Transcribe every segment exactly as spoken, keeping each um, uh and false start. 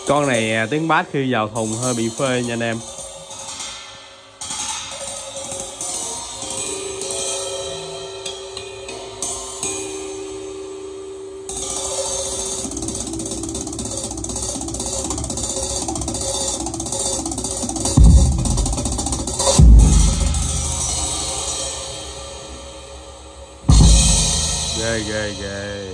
Con này tiếng bass khi vào thùng hơi bị phê nha anh em. Ghê ghê ghê.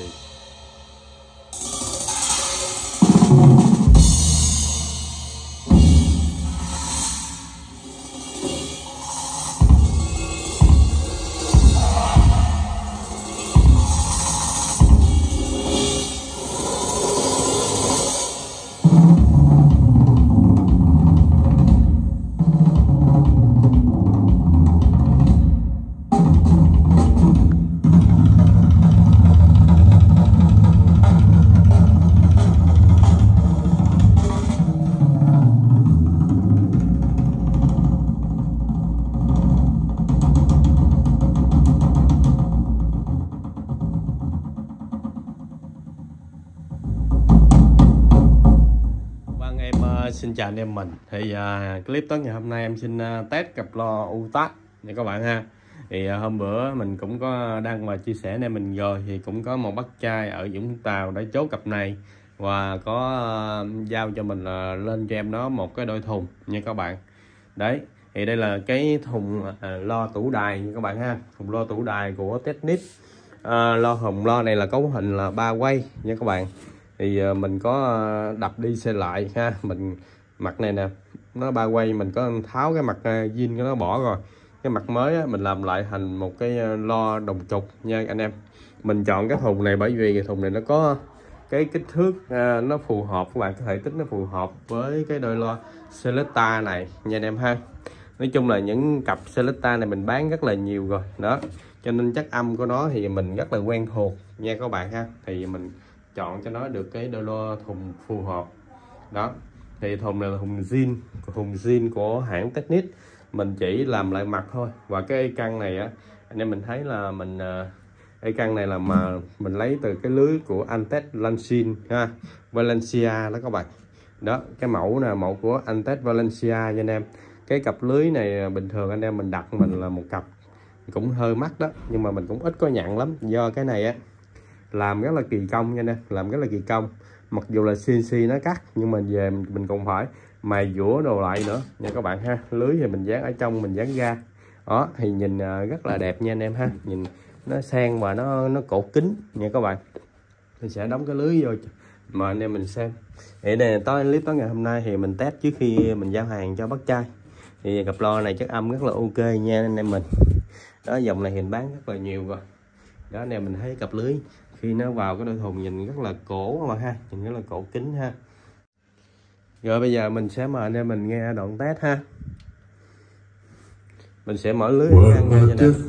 Xin chào anh em mình. Thì uh, clip tối ngày hôm nay em xin uh, test cặp loa u tát nha các bạn ha. Thì uh, hôm bữa mình cũng có đăng và chia sẻ anh em mình rồi, thì cũng có một bác trai ở Vũng Tàu đã chốt cặp này và có uh, giao cho mình uh, lên cho em nó một cái đôi thùng nha các bạn. Đấy, thì đây là cái thùng uh, lo tủ đài nha các bạn ha, thùng lo tủ đài của Technic. Uh, lo thùng lo này là cấu hình là ba quay nha các bạn. Thì uh, mình có uh, đập đi xe lại ha, mình mặt này nè nó ba quay, mình có tháo cái mặt zin của nó bỏ rồi, cái mặt mới á, mình làm lại thành một cái lo đồng trục nha anh em. Mình chọn cái thùng này bởi vì cái thùng này nó có cái kích thước à, nó phù hợp, các bạn có thể tích nó phù hợp với cái đôi loa Selecta này nha anh em ha. Nói chung là những cặp Selecta này mình bán rất là nhiều rồi đó, cho nên chất âm của nó thì mình rất là quen thuộc nha các bạn ha. Thì mình chọn cho nó được cái đôi loa thùng phù hợp đó. Thì thùng này là thùng zin, thùng zin của hãng Technic, mình chỉ làm lại mặt thôi. Và cái căn này á anh em mình thấy là mình cái căn này là mà mình lấy từ cái lưới của Antec Lancin ha, Valencia đó các bạn. Đó, cái mẫu là mẫu của Antec Valencia nha anh em. Cái cặp lưới này bình thường anh em mình đặt mình là một cặp cũng hơi mắc đó, nhưng mà mình cũng ít có nhận lắm, do cái này á làm rất là kỳ công nha anh em, làm rất là kỳ công. Mặc dù là xê en xê nó cắt nhưng mà về mình cũng phải mài dũa đồ lại nữa nha các bạn ha. Lưới thì mình dán ở trong, mình dán ra đó thì nhìn rất là đẹp nha anh em ha, nhìn nó sang và nó nó cổ kính nha các bạn. Mình sẽ đóng cái lưới vô mà anh em mình xem. Thì đây là tối clip tối ngày hôm nay thì mình test trước khi mình giao hàng cho bác trai. Thì cặp loa này chất âm rất là ok nha anh em mình. Đó, dòng này hiện bán rất là nhiều rồi đó anh em mình thấy cặp lưới khi nó vào cái đôi thùng nhìn rất là cổ mà ha, nhìn rất là cổ kính ha. Rồi bây giờ mình sẽ mời anh em mình nghe đoạn test ha. Mình sẽ mở lưới ra nghe cho nè.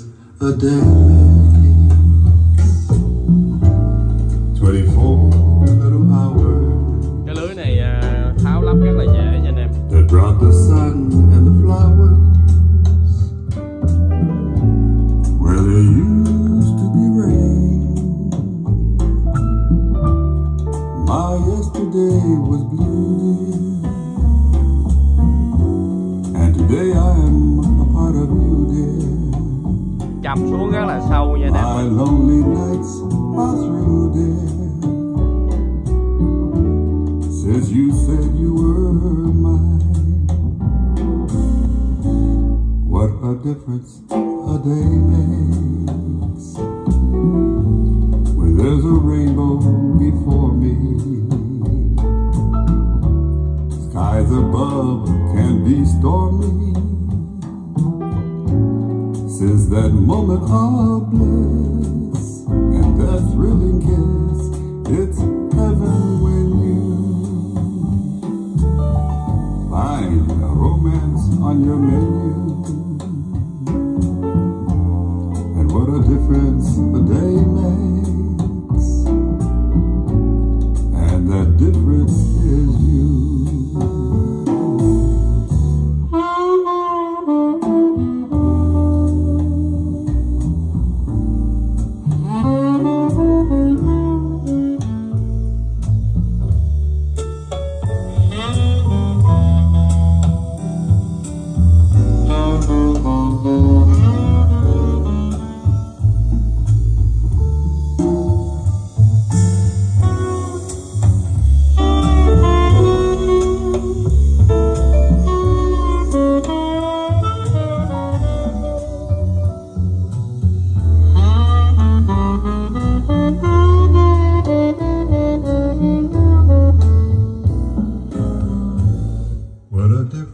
Cái lưới này tháo lắp rất là dễ nha anh em. Was blue, and today I am a part of you, dear. Chầm xuống rất là sâu nha My em. lonely nights are through, dear. Since you said you were mine, what a difference a day makes when there's a rainbow before me. Skies above can be stormy. Since that moment of bliss and that thrilling kiss, it's heaven when you find a romance on your menu. And what a difference a day makes, and that difference is you.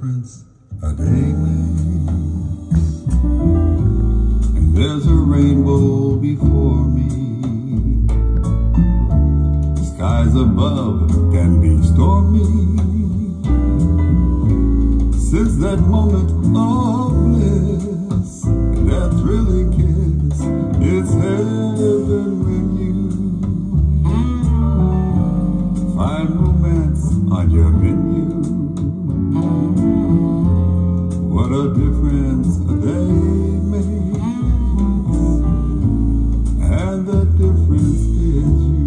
difference a day makes. And there's a rainbow before me. Skies above can be stormy. Since that moment of bliss, that thrilling kiss, it's heaven when you find romance on your menu. What a difference a day makes, and the difference is you.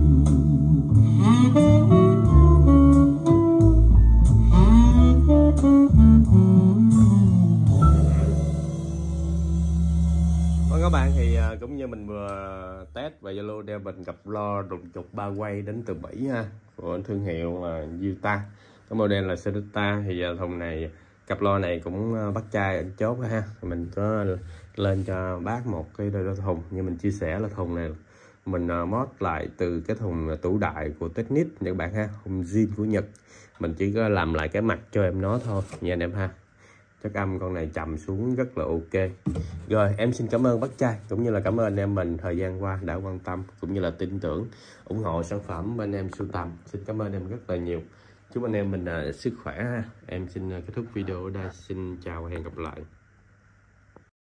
Vâng các bạn, thì cũng như mình vừa test và Zalo đeo bình cặp lo đục trục ba quay đến từ Bỉ ha, của thương hiệu là Utah. Cái model là Sedita. Thì thùng này, cặp lo này cũng bắt chai ở chốt ha. Mình có lên cho bác một cái đôi thùng, như mình chia sẻ là thùng này mình mod lại từ cái thùng tủ đại của Technic nha các bạn ha, thùng zin của Nhật. Mình chỉ có làm lại cái mặt cho em nó thôi nha anh em ha. Chất âm con này trầm xuống rất là ok. Rồi em xin cảm ơn bác trai cũng như là cảm ơn anh em mình thời gian qua đã quan tâm cũng như là tin tưởng ủng hộ sản phẩm bên em sưu tầm. Xin cảm ơn em rất là nhiều. Chúc anh em mình uh, sức khỏe ha. Em xin uh, kết thúc video ở đây. Xin chào và hẹn gặp lại.